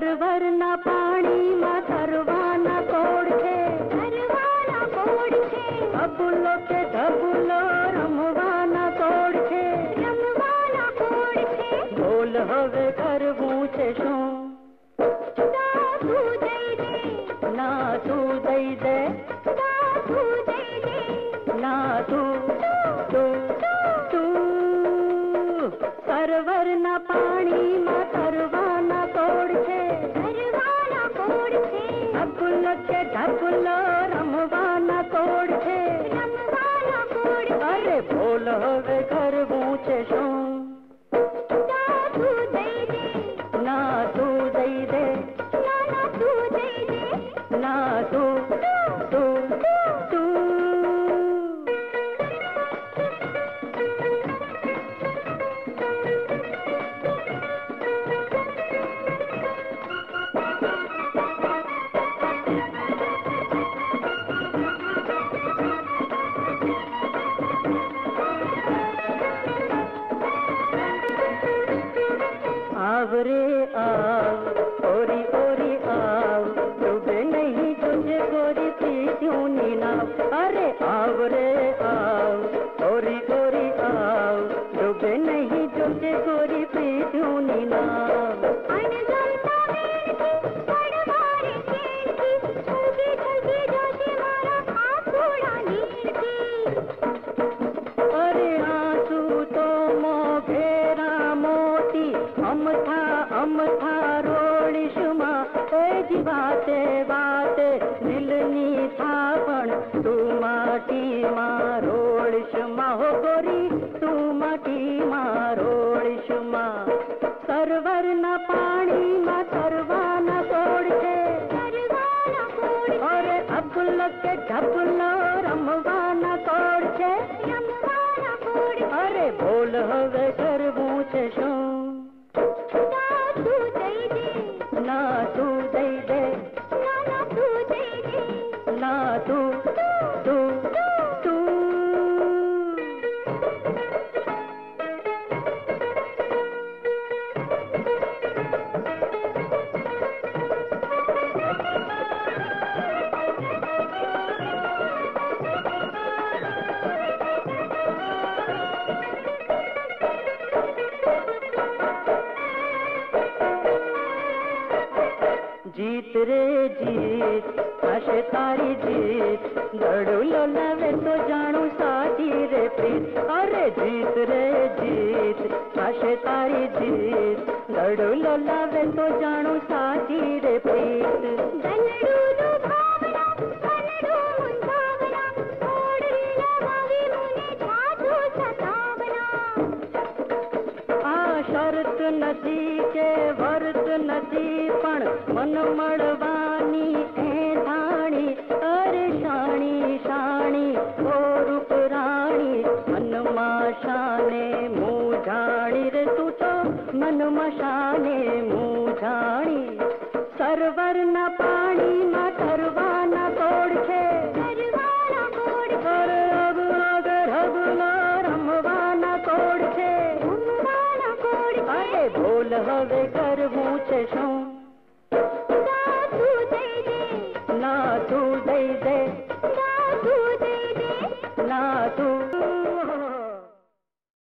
સરવરના પાણીમાં તરવાના કોડ છે, તરવાના કોડ છે. અબુલો કે ઢબુલો રમવાના કોડ છે, રમવાના કોડ છે. બોલ હવે કરવું છે શું? તું દઈ દે, ના તું દઈ દે, તું દઈ દે, ના તું સરવરના પાણીમાં તરવાના કોડ છે, તરવાના કોડ છે. અબુલો કે ઢબુલો રમવાના કોડ છે, રમવાના કોડ છે. અરે બોલ હવે કરવું છે શું? તું દઈ દે, ના તું દઈ દે, ના તું દઈ દે, ના તું आवरे आव, ओरी ओरी आव, डूबे नहीं तुझे गोरी प्रीतियों नाव. अरे आवरे आव, ओरी ओरी आव, डूबे नहीं तुझे गोरी प्रीतियों नाव. अणगमता वेणकी, पडवारे खेळकी, छलकी छलकी जाते मारा आंसुड़ा नीळकी. अरे आंसू तो मोघेरा मोती, अमथा अमथा रोळीशुमा એ જી વાતે વાતે દિલની થાપણ તું માટીમાં રોળીશમાં હો ગોરી, તું માટીમાં રોળીશમાં. સરવરના પાણીમાં તરવાના કોડ છે, તરવાના કોડ. અરે અબુલો કે ઢબુલો રમવાના કોડ છે, રમવાના કોડ. અરે બોલ હવે કરવું છે શું? તું દઈ દે, ના તું દઈ દે, ના તું દઈ દે, ના તું जीत रे जीत, आशे तारी जीत, दड़ुलो लवे तो जानू साची रे प्रीत. अरे जीत रे जीत, आशे तारी जीत, दड़ुलो लवे तो जानू साची रे प्रीत. दलडू भावना, दलडू मुंदावना, ओडरी लगावी मुने जादू सतावना. आ शरत નથી કે વર્ત નથી, પણ મન મળવાની એ ધાણી. અરે શાણી શાણી ઓ રૂપ રાણી, મનમાં શાને મૂંઝાણી રે તું તો મનમાં શાને મૂંઝાણી. સરવરના પાણીમાં તરવાના કોડ છે, તરવાના કોડ. અરે અબુલો ઢબુલો રમવાના કોડ છે, રમવાના કોડ. અરે બોલ હવે કરવું છે શું?